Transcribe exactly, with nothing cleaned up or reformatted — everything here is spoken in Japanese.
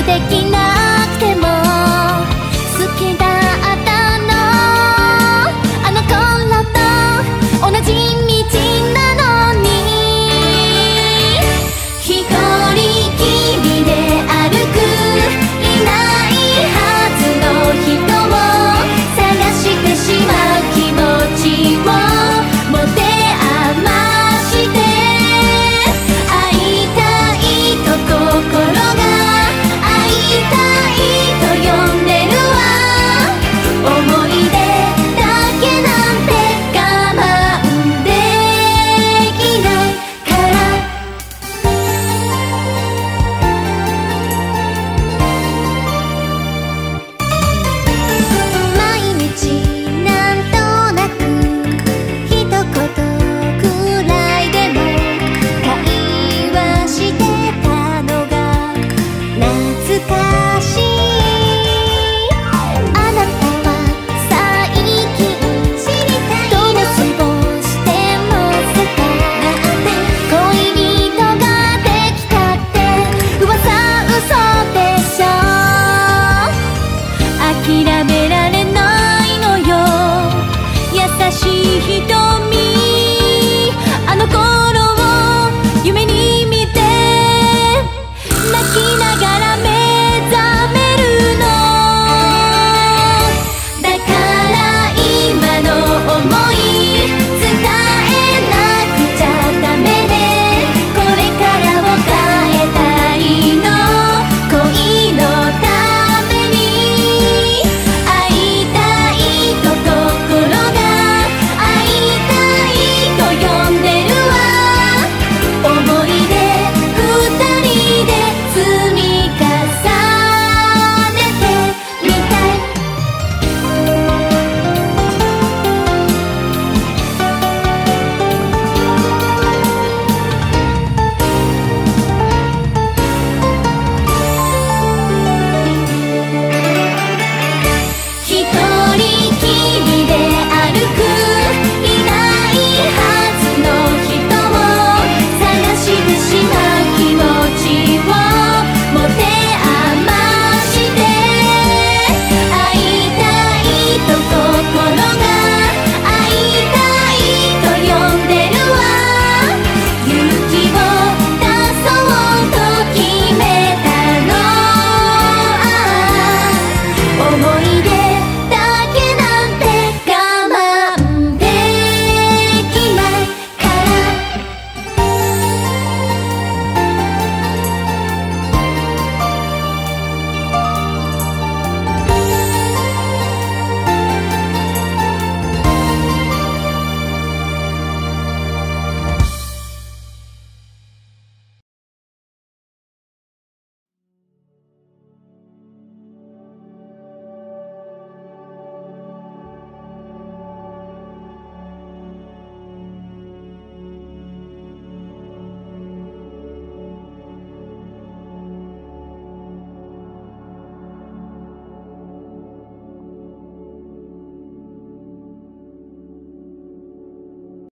できなくても好きだったの。あの頃と同じ道なのに、一人きりで歩くいないはずの人を探してしまう気持ちを持て余して、会いたいと心が会いたいと呼んでるわ。思い出だけなんて我慢できないから。毎日なんとなく一言くらいでも会話してたのが懐かしい。あなたは最近どう過ごしてますか？恋人ができたって噂嘘でしょ。諦められないのよ優しい瞳。あの頃を夢に見て泣きながら